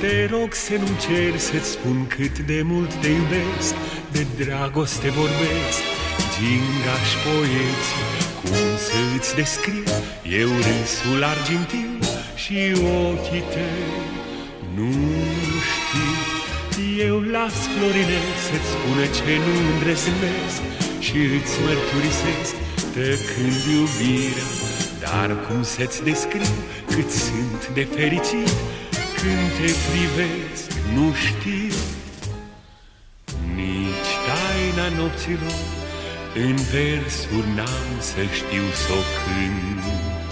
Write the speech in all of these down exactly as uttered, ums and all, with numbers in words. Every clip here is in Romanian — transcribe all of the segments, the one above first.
Te rog să nu cer să-ți spun cât de mult te iubesc, de dragoste vorbesc, gingași poeții, cum să-ți descriu eu râsul argintiu și ochii tăi. Nu știu, eu las florile să-ți spună ce nu îndrăznesc și îți mărturisesc tăcând iubirea, dar cum să-ți descriu cât sunt de fericit când te privesc. Nu știu nici taina nopților, în versuri n-am să știu s-o cânt.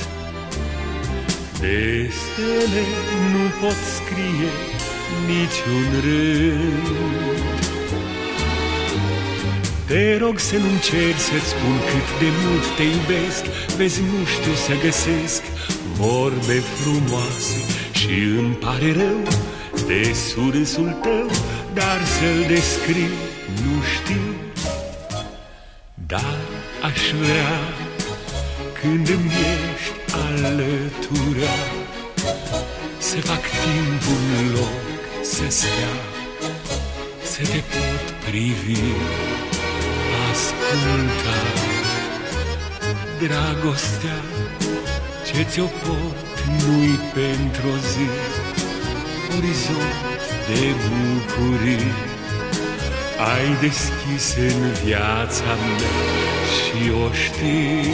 De stele nu pot scrie niciun rând. Te rog să nu-mi ceri să-ți spun cât de mult te iubesc, vezi, nu știu să găsesc vorbe frumoase și îmi pare rău de surâsul tău, dar să-l descriu nu știu. Dar aș vrea când îmi ești alătura să fac timpul loc să stea, să te pot privi, asculta. Dragostea ce ți-o pot nu-i pentru-o zi, orizont de bucurii ai deschis în viața mea și o știi.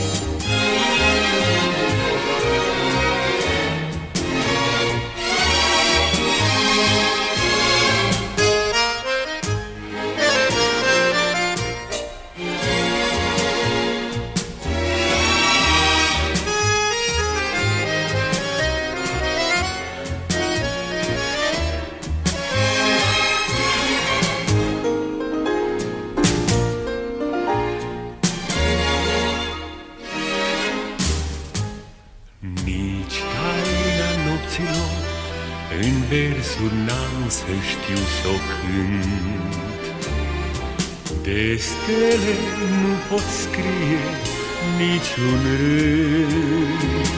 Nici taina nopților în versuri n-am să știu s-o cânt. De stele nu pot scrie niciun rând.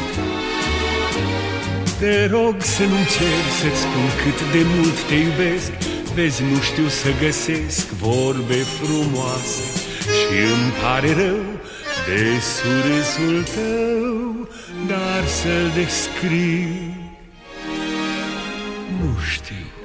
Te rog să nu-mi ceri să-ți spun cât de mult te iubesc, vezi, nu știu să găsesc vorbe frumoase și îmi pare rău de surâsul tău, dar să-l descriu nu știu.